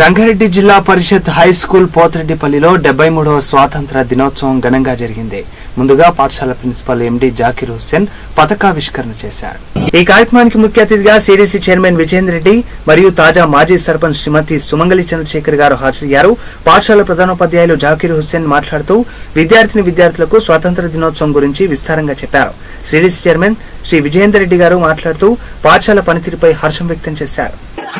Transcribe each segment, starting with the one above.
సంగారెడ్డి జిల్లా పరిషత్ high school పోతిరెడ్డిపల్లిలో 73వ స్వాతంత్ర దినోత్సవం ఘనంగా జరిగింది. ముందుగా పాఠశాల ప్రిన్సిపల్ ఎండి జాకీర్ హుస్సేన్ పతాకావిష్కరణ చేశారు. ఈ కార్యక్రమానికి ముఖ్య అతిథిగా సిడిసి చైర్మన్ విజేందర్ రెడ్డి మరియు తాజా మాజీ సర్పంచ్ శ్రీమతి సుమంగళి చంద్రశేఖర్ గారు హాజరయ్యారు. పాఠశాల ప్రధానోపాధ్యాయులు జాకీర్ హుస్సేన్ మాట్లాడుతూ విద్యార్థులకు స్వాతంత్ర దినోత్సవం గురించి విస్తారంగా చెప్పారు. సిడిసి చైర్మన్ శ్రీ విజేందర్ రెడ్డి గారు మాట్లాడుతూ పాఠశాల పనితీరుపై హర్షం వ్యక్తం చేశారు.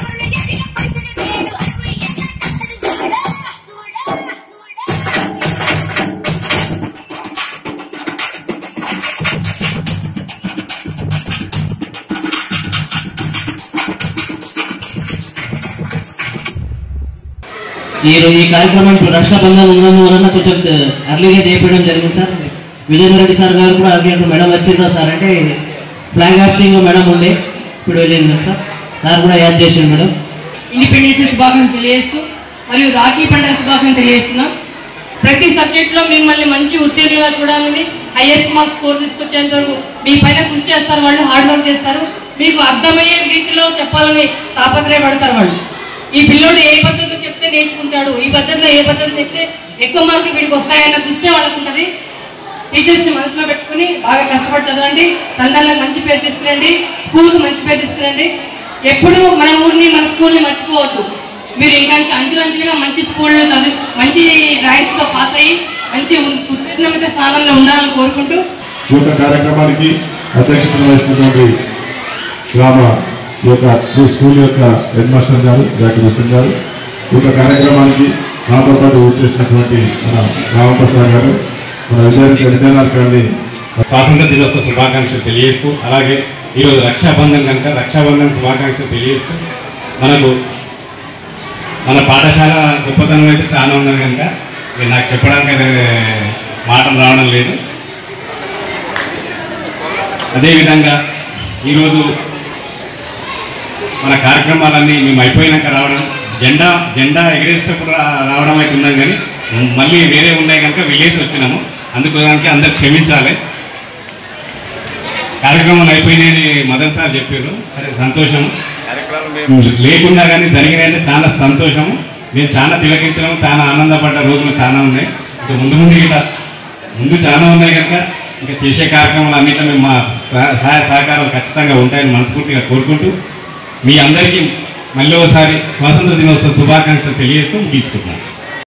ఈ కార్యక్రమం రక్షాబంధన్ ఉన్నందువలన కొంచెం అర్లీగా చేపట్టడం జరిగింది సార్. విజేందర్ రెడ్డి సార్ గారు కూడా అడిగినట్టు మేడం వచ్చిండ్రా సార్ అంటే ఫ్లాగ్ హాస్టింగ్ మేడం ఉండే ఇప్పుడు వెళ్ళింది సార్ కూడా యాడ్ చేసిండు మేడం. ఇండిపెండెన్స్ శుభాకాంక్షలు తెలియజేస్తూ మరియు రాఖీ పండుగ శుభాకాంక్షలు తెలియజేస్తున్నాం. ప్రతి సబ్జెక్టులో మిమ్మల్ని మంచి ఉత్తీర్ణులుగా చూడాలని హైయెస్ట్ మార్క్స్ స్కోర్ తీసుకొచ్చేంత వరకు మీ పైన కృషి చేస్తారు, వాళ్ళు హార్డ్ వర్క్ చేస్తారు. మీకు అర్థమయ్యే రీతిలో చెప్పాలని తాపత్రయపడతారు వాళ్ళు. ఈ పిల్లోడు ఏ పద్ధతిలో చెప్తే నేర్చుకుంటాడు, ఈ పద్ధతిలో ఏ పద్ధతి చెప్తే ఎక్కువ మార్కులు వీడికి వస్తాయన్న దృష్టి వాళ్ళకు ఉంటుంది. టీచర్స్ని మనసులో పెట్టుకుని బాగా కష్టపడి చదవండి, తల్లిదండ్రులకు మంచి పేరు తీసుకురండి, స్కూల్కి మంచి పేరు తీసుకురండి. ఎప్పుడు మన ఊరిని మన స్కూల్ని మర్చిపోవద్దు. మీరు ఇంకా అంచులంచులుగా మంచి స్కూల్లో చదివి మంచి ర్యాంక్స్తో పాస్ అయ్యి మంచి ఉత్తీర్ణమైన స్థానంలో ఉండాలని కోరుకుంటూ ఈ యొక్క కార్యక్రమానికి అధ్యక్షత వహిస్తున్నటువంటి గ్రామ ఈ యొక్క స్కూల్ యొక్క హెడ్ మాస్టర్ గారు జాకీర్ హుస్సేన్ గారు, ఈ యొక్క కార్యక్రమానికి నాతో పాటు వచ్చేసినటువంటి మన రామప్రసాద్ గారు, మన విద్యార్థి స్వాతంత్ర దినోత్సవ శుభాకాంక్షలు తెలియజేస్తూ, అలాగే ఈరోజు రక్షాబంధన్ కనుక రక్షాబంధన్ శుభాకాంక్షలు తెలియజేస్తూ, మన పాఠశాల గొప్పతనం అయితే చాలా ఉన్నది కనుక నాకు చెప్పడానికి మాటలు రావడం లేదు. అదేవిధంగా ఈరోజు మన కార్యక్రమాలన్నీ మేము అయిపోయినాక రావడం, జెండా ఎగిరేసినప్పుడు రావడం అయితే ఉన్నాం, కానీ మళ్ళీ వేరే ఉన్నాయి కనుక వెళ్ళేసి వచ్చినాము. అందుకు దానికి అందరు క్షమించాలి. కార్యక్రమాలు అయిపోయినాయని మదన్ సార్ చెప్పారు. సరే, సంతోషం. లేకుండా కానీ జరిగినాయంటే చాలా సంతోషము. మేము చాలా తిలకించడం, చాలా ఆనందపడ్డ రోజులు చాలా ఉన్నాయి. ఇంకా ముందు చాలా ఉన్నాయి కనుక ఇంకా చేసే కార్యక్రమాలు అన్నింటిలో మేము మా సహాయ సహకారాలు ఖచ్చితంగా ఉంటాయని మనస్ఫూర్తిగా కోరుకుంటూ మీ అందరికీ మళ్ళీ ఒకసారి స్వాతంత్ర దినోత్సవ శుభాకాంక్షలు తెలియజేస్తూ ముగించుకుంటున్నాను.